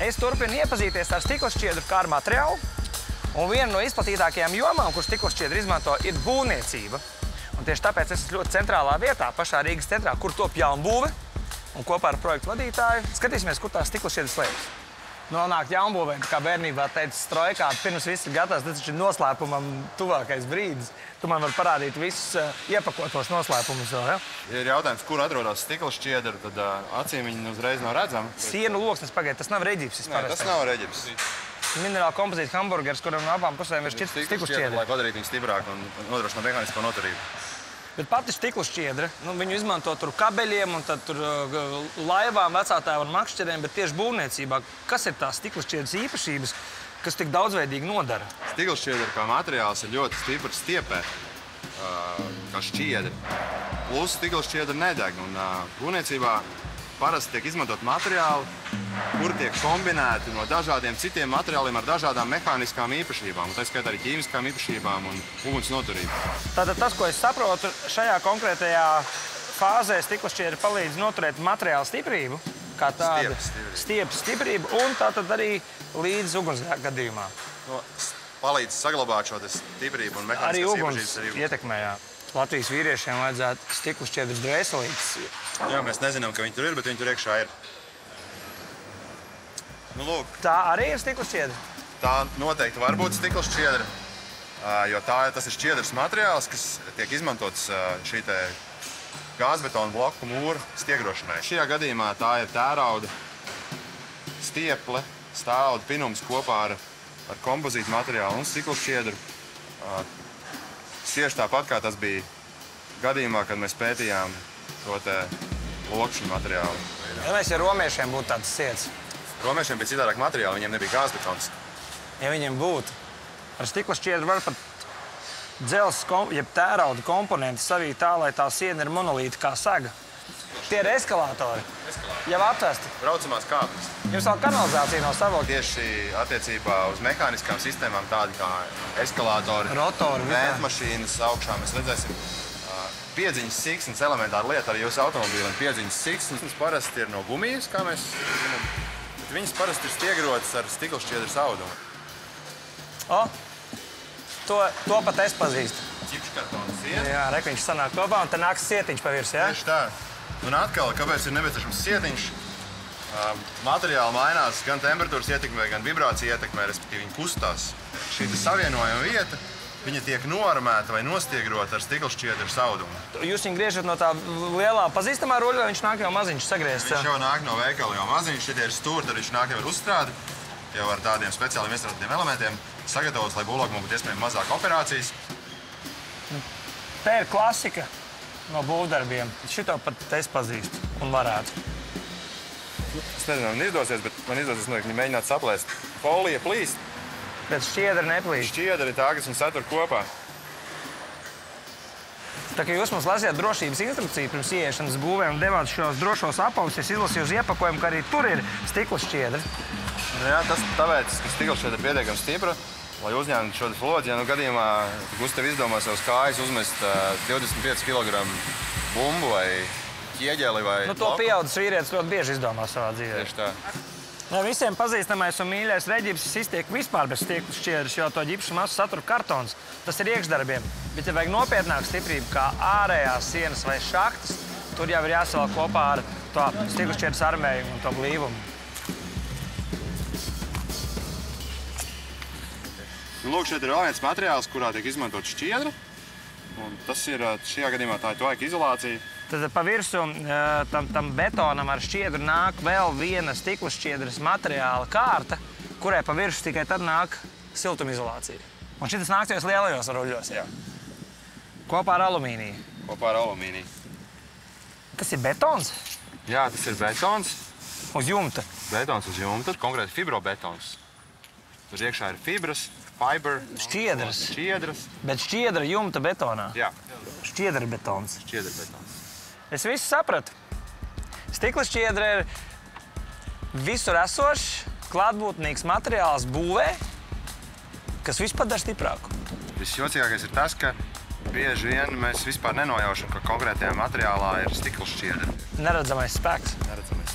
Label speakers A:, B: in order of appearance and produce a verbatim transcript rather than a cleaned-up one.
A: Es turpinu iepazīties ar stikla šķiedru kā ar materiālu. Un viena no izplatītākajām jomām, kur stikla šķiedru izmanto, ir būvniecība. Un tieši tāpēc es esmu ļoti centrālā vietā, pašā Rīgas centrā, kur top jaunbūve. Un kopā ar projektu vadītāju skatīsimies, kur tās stikla šķiedras slēpjas. Nonākt jaunbūvē, kā bērnībā teica strojkā, pirms viss ir gatavs, tas ir noslēpumam tuvākais brīdis. Tu man vari parādīt visus uh, iepakotos noslēpumus vēl, ja?
B: Ja ir jautājums, kur atrodas stikla šķiedra, tad uh, acīm viņi uzreiz nav redzama.
A: Sienu loksnes pagaid, tas nav reģipsis.
B: Nē, tas nav reģipsis.
A: Minerāla kompozīta hamburgers, kuram no abām pusēm ir šķiedra stikla šķiedra.
B: Lai padarītu viņu stiprāku un nodrošinātu mehānisko noturību.
A: Bet pati stikla šķiedra, nu, viņu izmanto tur kabeļiem un tad tur uh, laivām, vecātēvu un makšķeriem, bet tieši būvniecībā, kas ir tās stikla šķiedras īpašības, kas tik daudzveidīgi nodara?
B: Stikla šķiedra kā materiāls ir ļoti stiprs stiepē, uh, kā šķiedra. Plus stikla šķiedra nedeg, un uh, būvniecībā parasti tiek izmantot materiāli, kur tiek kombinēti no dažādiem citiem materiāliem ar dažādām mehāniskām īpašībām, un tā skaitā arī ķīmiskām īpašībām un uguns noturību.
A: Tātad tas, ko es saprotu, šajā konkrētajā fāzē stikla šķiedra palīdz noturēt materiālu stiprību, kā tāda stiepas stiprību, un tātad arī līdz ugunsgrēka gadījumā.
B: No, palīdz saglabāt šo stiprību un mehāniskās
A: arī
B: īpašības.
A: Arī uguns ietekmē, jā. Latvijas vīriešiem vajadzētu stikla šķiedras dvēselītes.
B: Jā, mēs nezinām, ka viņi tur ir, bet viņi tur iekšā ir. Nu, lūk.
A: Tā arī ir stikla šķiedra?
B: Tā noteikti var būt stikla šķiedra, jo tā, tas ir šķiedras materiāls, kas tiek izmantots šī te gāzbetona bloku mūra stiegrošanai. Šajā gadījumā tā ir tērauda stieple, stāvauda pinums kopā ar, ar kompozītu materiālu un stikla šķiedru. Tieši tāpat, kā tas bija gadījumā, kad mēs pētījām šo te lokšņu materiālu.
A: Ja mēs ar romiešiem būtu tāds siets?
B: Romiešiem bija citādāk materiāli, viņiem nebija gāzbetons.
A: Ja viņiem būtu, ar stikla šķiedru var pat dzels, jeb tērauda komponenti savīt tā, lai tā siena ir monolīta kā saga. Tie ir eskalātori.
B: Eskalātori.
A: Jau atvesti.
B: Braucamās kāpnes.
A: Jums vēl kanalizācija nav savilkta.
B: Tieši attiecībā uz mehāniskām sistēmām tādi kā eskalātori,
A: rotori,
B: ventmašīnas augšā mēs redzēsim piedziņas siksnas elementāra lieta arī jūsu automobīlim. Piedziņas siksnas parasti ir no gumijas, kā mēs zinām, bet viņas parasti ir stiegrotas ar stikla šķiedras audumu.
A: O, to, to pat es pazīstu.
B: Ķipškartona sieta.
A: Jā, rek, viņš sanāk kopā un te nāks sietiņš pa virs, jā?
B: Tieši tā. Un atkal, kāpēc ir nepieciešams sietiņš? Materiāli mainās gan temperatūras ietekmē, gan vibrācija ietekmē, respektīvi viņi kustās. Šī savienojuma vieta, viņa tiek noarmēta vai nostiegrota ar stikla šķiedras audumu. Jūs
A: viņu griežat no tā lielā pazīstamā ruļa, vai viņš nāk jau maziņš sagriezts?
B: Viņš jau nāk no veikala jau maziņš, šitie ir stūri, tad viņš nāk jau ar uzstrādi, jau ar tādiem speciāliem iestrādātiem elementiem, sagatavots, lai būvlokam būtu iespējami mazāk operācijas.
A: Tā ir klasika no būvdarbiem. Šito pat es pazīstu un varētu.
B: Es nezinu, man izdosies, bet man izdosies noteikti viņi mēģināt saplēst. Folija plīst.
A: Bet šķiedra neplīst.
B: Šķiedra ir tā, kas viņu satur kopā.
A: Tā kā jūs mums lasījāt drošības instrukciju pirms ieiešanas būvē un devāt šos drošos apavus, es izlasīju uz iepakojumu, ka arī tur ir stikla šķiedra.
B: Jā, tas tāpēc, ka stikla šķiedra ir pietiekami stipra, lai uzņemtu šo slodzi. Ja nu gadījumā Gustav izdomā sev uz kājas uzmest divdesmit pieci kilogramu bumbu vai ķieģeli vai...
A: Nu, to pieaudzis vīrietis ļoti bieži izdomā savā dzīvē.
B: Tieši tā.
A: No visiem pazīstamais un mīļais reģipsis iztiek vispār bez stikla šķiedras, jo to ģipšu masu satura kartons. Tas ir iekšdarbiem. Bet, ja vajag nopietnāku stiprību, kā ārējās sienas vai šaktas, tur jau ir jāsavalk kopā ar to stikla šķiedras armējumu un to blīvumu.
B: Lūk, šeit ir vēl viens materiāls, kurā tiek izmantot šķiedra. Un tas ir, šajā gadījumā tā ir tvaika izolācija.
A: Tad pa virsu tam, tam betonam ar šķiedru nāk vēl viena stikla šķiedras materiāla kārta, kurai pa virsu tikai tad nāk siltumizolācija. Un šitas nāk tajos lielajos ruļļos.
B: Jā.
A: Kopā ar alumīniju.
B: Kopā ar alumīniju.
A: Tas ir betons?
B: Jā, tas ir betons.
A: Uz jumta?
B: Betons uz jumta, konkrēti fibrobetons. Tur iekšā ir fibras, fibre.
A: Šķiedras.
B: Šķiedras.
A: Bet šķiedra jumta betonā?
B: Jā.
A: Šķiedra betons.
B: Šķiedra betons.
A: Es visu sapratu. Stikla šķiedra ir visur esošs, klātbūtnīgs materiāls būvē, kas visu padara stiprāku.
B: Visjocīgākais ir tas, ka bieži vien mēs vispār nenojaušam, ka konkrētajā materiālā ir stikla šķiedra.
A: Neredzamais spēks.
B: Neredzamais